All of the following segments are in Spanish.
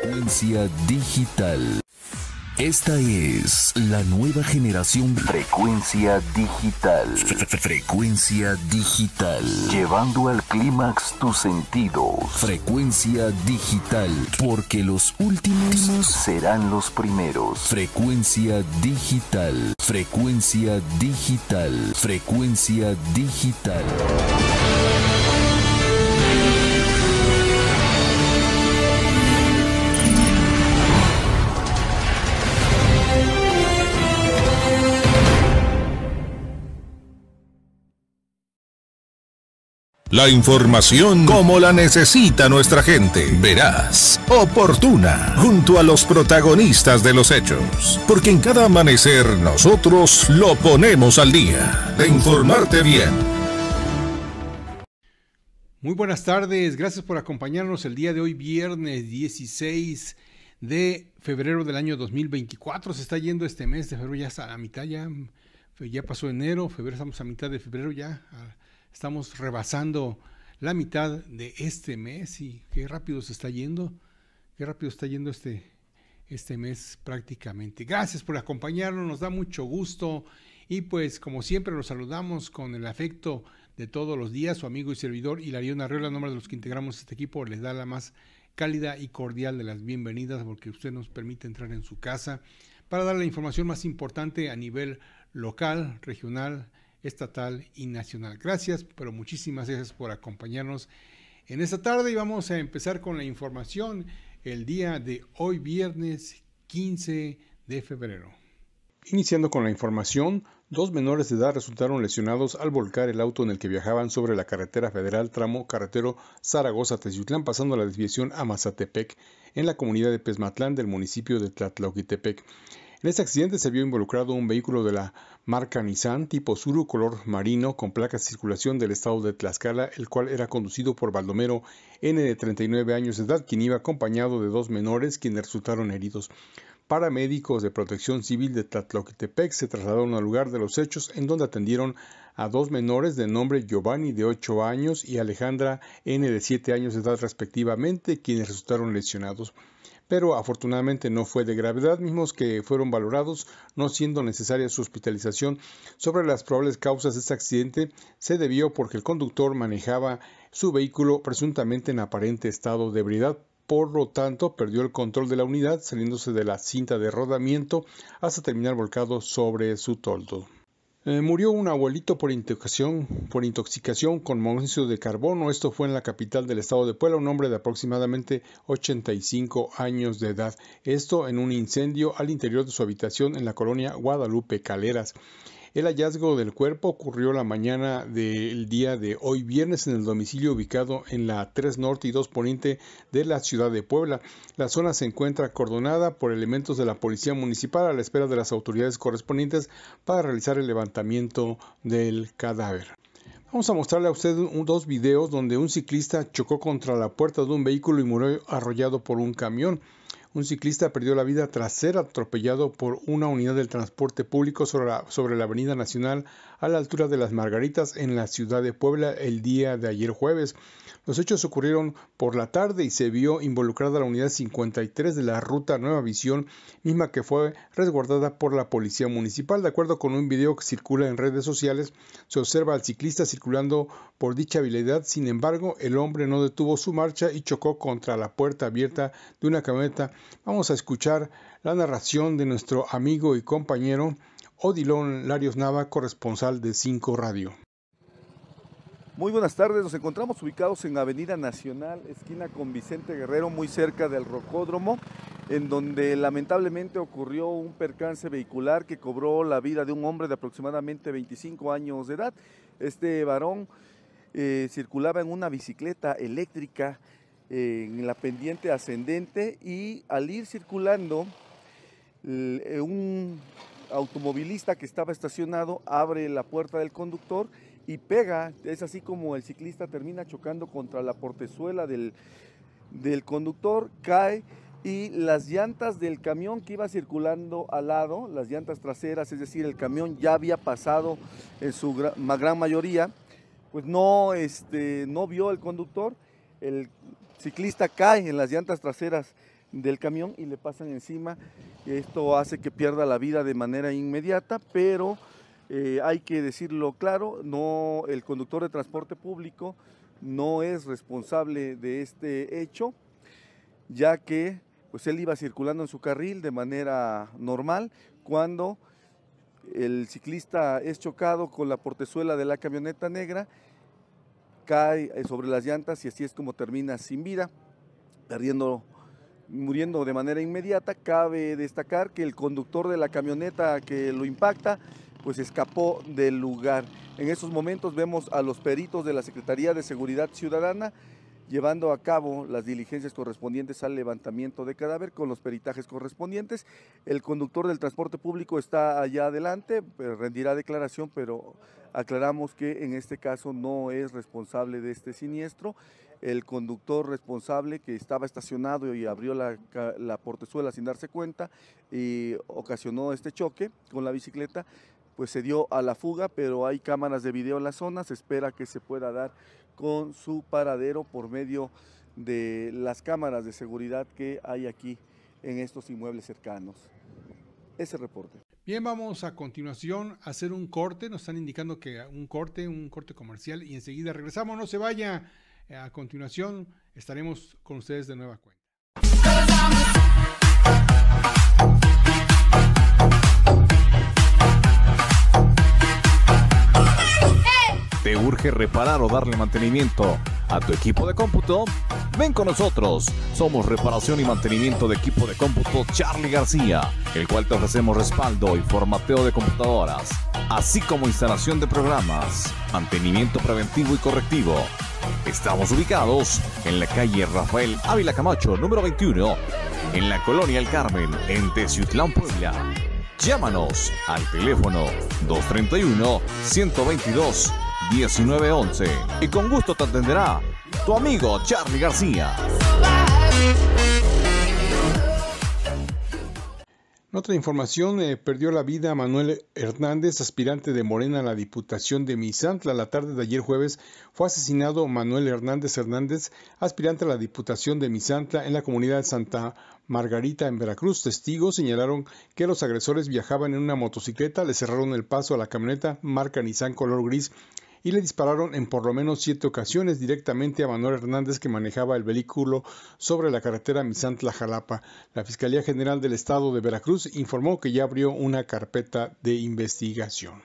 Frecuencia digital. Esta es la nueva generación. Frecuencia digital. Frecuencia digital. Llevando al clímax tus sentidos. Frecuencia digital. Porque los últimos serán los primeros. Frecuencia digital. Frecuencia digital. Frecuencia digital. La información como la necesita nuestra gente. Veraz, oportuna, junto a los protagonistas de los hechos. Porque en cada amanecer nosotros lo ponemos al día. De informarte bien. Muy buenas tardes, gracias por acompañarnos el día de hoy, viernes 16 de febrero del año 2024. Se está yendo este mes de febrero, ya está a la mitad, ya pasó enero, febrero, estamos a mitad de febrero ya. Estamos rebasando la mitad de este mes y qué rápido se está yendo, este mes prácticamente. Gracias por acompañarnos, nos da mucho gusto y pues como siempre los saludamos con el afecto de todos los días. Su amigo y servidor Hilarión Arreola, en nombre de los que integramos este equipo, les da la más cálida y cordial de las bienvenidas porque usted nos permite entrar en su casa para dar la información más importante a nivel local, regional, estatal y nacional. Gracias, pero muchísimas gracias por acompañarnos en esta tarde y vamos a empezar con la información el día de hoy, viernes 15 de febrero. Iniciando con la información, 2 menores de edad resultaron lesionados al volcar el auto en el que viajaban sobre la carretera federal tramo carretero Zaragoza-Teziutlán, pasando la desviación a Mazatepec, en la comunidad de Pezmatlán del municipio de Tlatlauquitepec. En este accidente se vio involucrado un vehículo de la marca Nissan tipo Tsuru color marino con placas de circulación del estado de Tlaxcala, el cual era conducido por Baldomero N de 39 años de edad, quien iba acompañado de 2 menores quienes resultaron heridos. Paramédicos de Protección Civil de Tlatlauquitepec se trasladaron al lugar de los hechos, en donde atendieron a 2 menores de nombre Giovanni de 8 años y Alejandra N de 7 años de edad respectivamente, quienes resultaron lesionados. Pero afortunadamente no fue de gravedad, mismos que fueron valorados, no siendo necesaria su hospitalización. Sobre las probables causas de este accidente, se debió porque el conductor manejaba su vehículo presuntamente en aparente estado de ebriedad. Por lo tanto, perdió el control de la unidad, saliéndose de la cinta de rodamiento hasta terminar volcado sobre su toldo. Murió un abuelito por intoxicación con monóxido de carbono. Esto fue en la capital del estado de Puebla, un hombre de aproximadamente 85 años de edad. Esto en un incendio al interior de su habitación en la colonia Guadalupe Caleras. El hallazgo del cuerpo ocurrió la mañana del día de hoy viernes en el domicilio ubicado en la 3 Norte y 2 Poniente de la ciudad de Puebla. La zona se encuentra acordonada por elementos de la Policía Municipal a la espera de las autoridades correspondientes para realizar el levantamiento del cadáver. Vamos a mostrarle a usted 2 videos donde un ciclista chocó contra la puerta de un vehículo y murió arrollado por un camión. Un ciclista perdió la vida tras ser atropellado por una unidad del transporte público sobre la Avenida Nacional a la altura de Las Margaritas en la ciudad de Puebla el día de ayer jueves. Los hechos ocurrieron por la tarde y se vio involucrada la unidad 53 de la ruta Nueva Visión, misma que fue resguardada por la Policía Municipal. De acuerdo con un video que circula en redes sociales, se observa al ciclista circulando por dicha vialidad. Sin embargo, el hombre no detuvo su marcha y chocó contra la puerta abierta de una camioneta. Vamos a escuchar la narración de nuestro amigo y compañero Odilon Larios Nava, corresponsal de 5 Radio. Muy buenas tardes, nos encontramos ubicados en Avenida Nacional, esquina con Vicente Guerrero, muy cerca del Rocódromo, en donde lamentablemente ocurrió un percance vehicular que cobró la vida de un hombre de aproximadamente 25 años de edad. Este varón circulaba en una bicicleta eléctrica en la pendiente ascendente y al ir circulando, un automovilista que estaba estacionado abre la puerta del conductor y pega. Es así como el ciclista termina chocando contra la portezuela del conductor, cae y las llantas del camión que iba circulando al lado, las llantas traseras, es decir, el camión ya había pasado en su gran mayoría, pues no vio el conductor, el ciclista cae en las llantas traseras del camión y le pasan encima. Esto hace que pierda la vida de manera inmediata, pero hay que decirlo claro, no, el conductor de transporte público no es responsable de este hecho, ya que pues él iba circulando en su carril de manera normal cuando el ciclista es chocado con la portezuela de la camioneta negra, cae sobre las llantas y así es como termina sin vida, muriendo de manera inmediata. Cabe destacar que el conductor de la camioneta que lo impacta pues escapó del lugar. En esos momentos vemos a los peritos de la Secretaría de Seguridad Ciudadana llevando a cabo las diligencias correspondientes al levantamiento de cadáver con los peritajes correspondientes. El conductor del transporte público está allá adelante, rendirá declaración, pero aclaramos que en este caso no es responsable de este siniestro. El conductor responsable, que estaba estacionado y abrió la portezuela sin darse cuenta y ocasionó este choque con la bicicleta, pues se dio a la fuga, pero hay cámaras de video en la zona. Se espera que se pueda dar con su paradero por medio de las cámaras de seguridad que hay aquí en estos inmuebles cercanos. Ese reporte. Bien, vamos a continuación a hacer un corte. Nos están indicando que un corte comercial, y enseguida regresamos. No se vaya. A continuación estaremos con ustedes de nueva cuenta. ¿Te urge reparar o darle mantenimiento a tu equipo de cómputo? Ven con nosotros. Somos Reparación y Mantenimiento de Equipo de Cómputo Charlie García, el cual te ofrecemos respaldo y formateo de computadoras, así como instalación de programas, mantenimiento preventivo y correctivo. Estamos ubicados en la calle Rafael Ávila Camacho, número 21, en la Colonia El Carmen, en Teciutlán, Puebla. Llámanos al teléfono 231-122-1911 y con gusto te atenderá tu amigo Charlie García. En otra información, perdió la vida Manuel Hernández, aspirante de Morena a la Diputación de Misantla. La tarde de ayer jueves fue asesinado Manuel Hernández, aspirante a la Diputación de Misantla en la comunidad de Santa Margarita, en Veracruz. Testigos señalaron que los agresores viajaban en una motocicleta, le cerraron el paso a la camioneta marca Nissan color gris y le dispararon en por lo menos 7 ocasiones directamente a Manuel Hernández, que manejaba el vehículo sobre la carretera Misantla-Jalapa. La Fiscalía General del Estado de Veracruz informó que ya abrió una carpeta de investigación.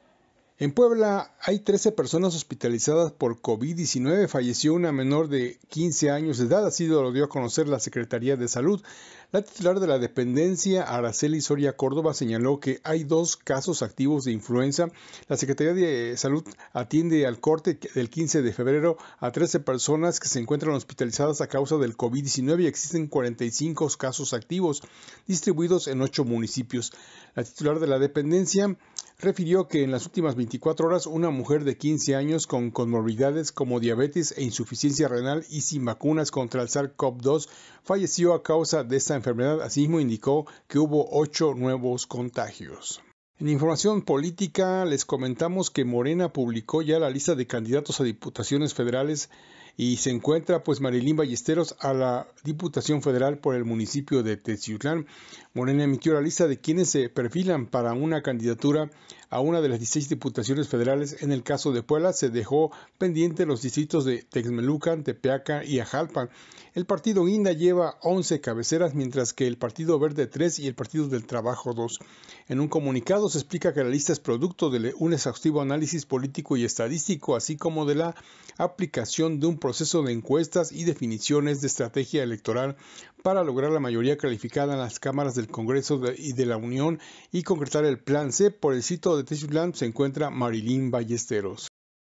En Puebla hay 13 personas hospitalizadas por COVID-19. Falleció una menor de 15 años de edad, así lo dio a conocer la Secretaría de Salud. La titular de la dependencia, Araceli Soria Córdoba, señaló que hay 2 casos activos de influenza. La Secretaría de Salud atiende al corte del 15 de febrero a 13 personas que se encuentran hospitalizadas a causa del COVID-19 y existen 45 casos activos distribuidos en 8 municipios. La titular de la dependencia refirió que en las últimas 24 horas una mujer de 15 años con comorbilidades como diabetes e insuficiencia renal y sin vacunas contra el SARS-CoV-2 falleció a causa de esta enfermedad. Asimismo indicó que hubo 8 nuevos contagios. En información política les comentamos que Morena publicó ya la lista de candidatos a diputaciones federales y se encuentra pues Marilín Ballesteros a la Diputación Federal por el municipio de Teciutlán. Morena emitió la lista de quienes se perfilan para una candidatura a una de las 16 diputaciones federales. En el caso de Puebla se dejó pendiente los distritos de Texmelucan, Tepeaca y Ajalpan. El partido Guinda lleva 11 cabeceras, mientras que el Partido Verde 3 y el Partido del Trabajo 2. En un comunicado se explica que la lista es producto de un exhaustivo análisis político y estadístico, así como de la aplicación de un proceso de encuestas y definiciones de estrategia electoral para lograr la mayoría calificada en las cámaras del Congreso y de la Unión y concretar el Plan C. Por el sitio de Teciutlán se encuentra Marilín Ballesteros.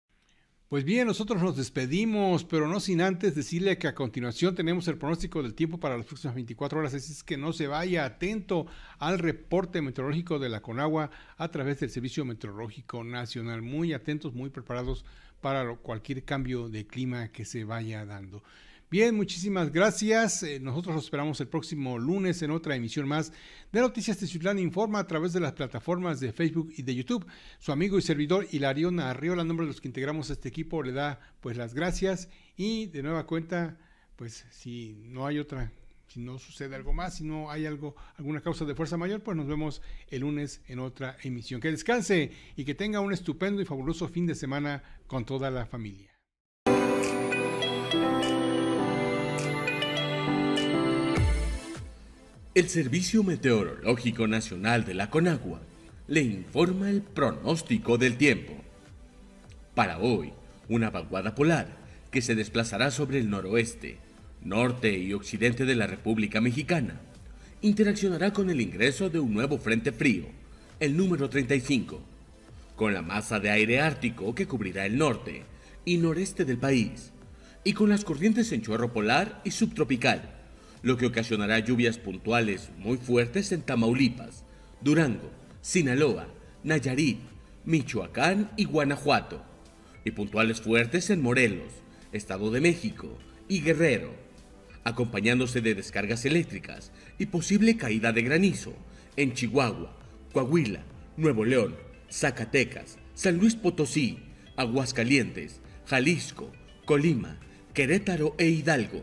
Pues bien, nosotros nos despedimos, pero no sin antes decirle que a continuación tenemos el pronóstico del tiempo para las próximas 24 horas, así es que no se vaya, atento al reporte meteorológico de la Conagua a través del Servicio Meteorológico Nacional. Muy atentos, muy preparados para cualquier cambio de clima que se vaya dando. Bien, muchísimas gracias. Nosotros los esperamos el próximo lunes en otra emisión más de Noticias Teciutlán Informa a través de las plataformas de Facebook y de YouTube. Su amigo y servidor Hilarión Arriola, en nombre de los que integramos este equipo, le da pues las gracias y de nueva cuenta, pues si no hay otra Si no sucede algo más, si no hay alguna causa de fuerza mayor, pues nos vemos el lunes en otra emisión. Que descanse y que tenga un estupendo y fabuloso fin de semana con toda la familia. El Servicio Meteorológico Nacional de la Conagua le informa el pronóstico del tiempo. Para hoy, una vaguada polar que se desplazará sobre el noroeste, norte y occidente de la República Mexicana interaccionará con el ingreso de un nuevo frente frío, el número 35, con la masa de aire ártico que cubrirá el norte y noreste del país, y con las corrientes en chorro polar y subtropical, lo que ocasionará lluvias puntuales muy fuertes en Tamaulipas, Durango, Sinaloa, Nayarit, Michoacán y Guanajuato, y puntuales fuertes en Morelos, Estado de México y Guerrero, acompañándose de descargas eléctricas y posible caída de granizo en Chihuahua, Coahuila, Nuevo León, Zacatecas, San Luis Potosí, Aguascalientes, Jalisco, Colima, Querétaro e Hidalgo,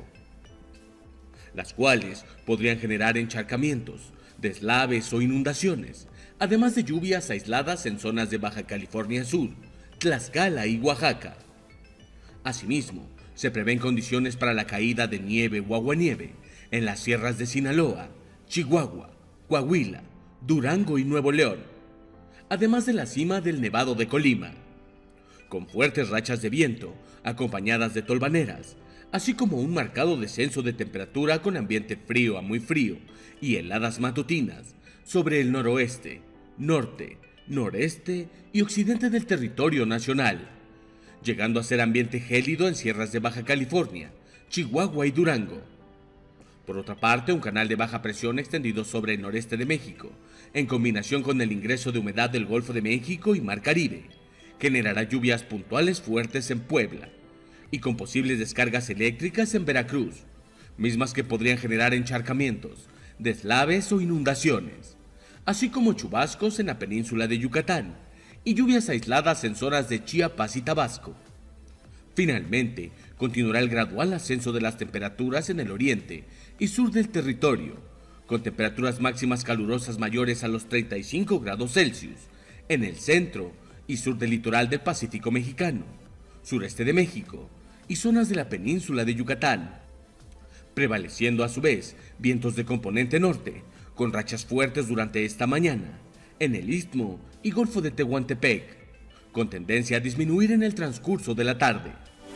las cuales podrían generar encharcamientos, deslaves o inundaciones, además de lluvias aisladas en zonas de Baja California Sur, Tlaxcala y Oaxaca. Asimismo, se prevén condiciones para la caída de nieve o aguanieve en las sierras de Sinaloa, Chihuahua, Coahuila, Durango y Nuevo León, además de la cima del Nevado de Colima, con fuertes rachas de viento acompañadas de tolvaneras, así como un marcado descenso de temperatura con ambiente frío a muy frío y heladas matutinas sobre el noroeste, norte, noreste y occidente del territorio nacional, llegando a ser ambiente gélido en sierras de Baja California, Chihuahua y Durango. Por otra parte, un canal de baja presión extendido sobre el noreste de México, en combinación con el ingreso de humedad del Golfo de México y Mar Caribe, generará lluvias puntuales fuertes en Puebla, y con posibles descargas eléctricas en Veracruz, mismas que podrían generar encharcamientos, deslaves o inundaciones, así como chubascos en la península de Yucatán y lluvias aisladas en zonas de Chiapas y Tabasco. Finalmente, continuará el gradual ascenso de las temperaturas en el oriente y sur del territorio, con temperaturas máximas calurosas mayores a los 35 grados Celsius en el centro y sur del litoral del Pacífico mexicano, sureste de México y zonas de la península de Yucatán, prevaleciendo a su vez vientos de componente norte, con rachas fuertes durante esta mañana, en el Istmo y Golfo de Tehuantepec, con tendencia a disminuir en el transcurso de la tarde.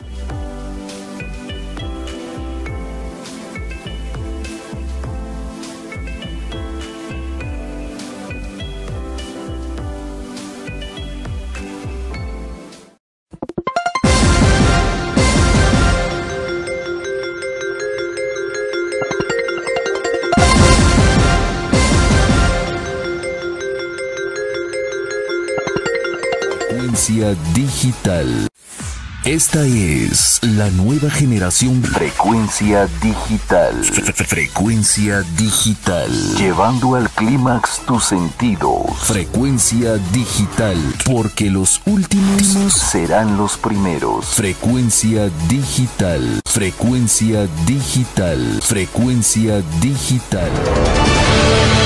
Frecuencia digital. Esta es la nueva generación Frecuencia Digital. Frecuencia Digital. Llevando al clímax tus sentidos. Frecuencia Digital. Porque los últimos serán los primeros. Frecuencia Digital. Frecuencia Digital. Frecuencia Digital.